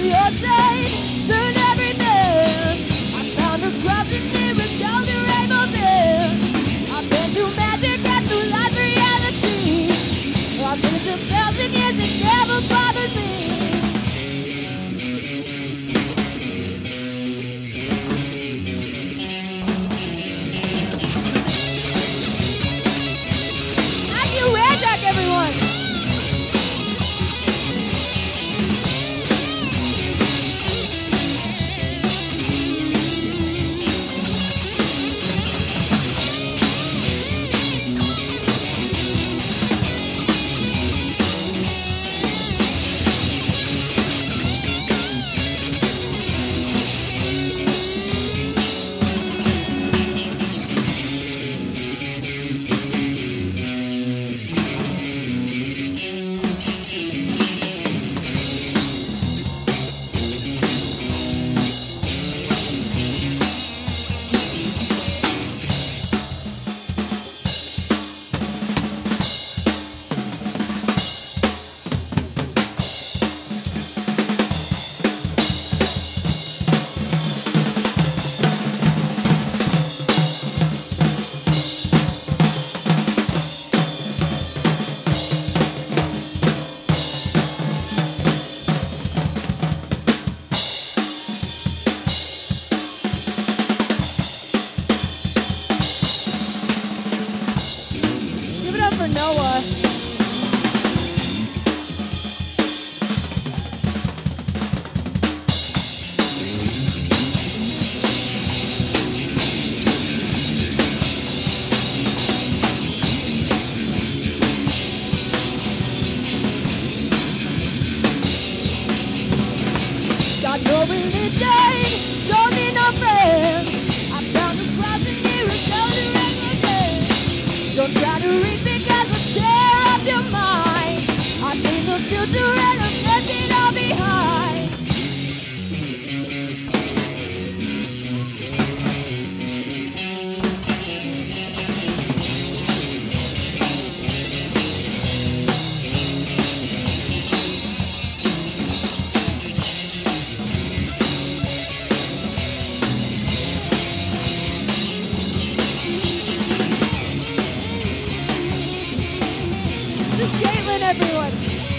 the ocean, turn every man. I found a cross in there with golden rainbow there. I've been through magic and through life reality. I've been to 1,000 years, it never bothered me. Everyone. For Noah. Got no religion, don't need no friends. I found a cross in here, a golden rainbow. Don't try to reach me, tear up your mind. I see the future and I'm left it all behind. This is Caitlin, everyone.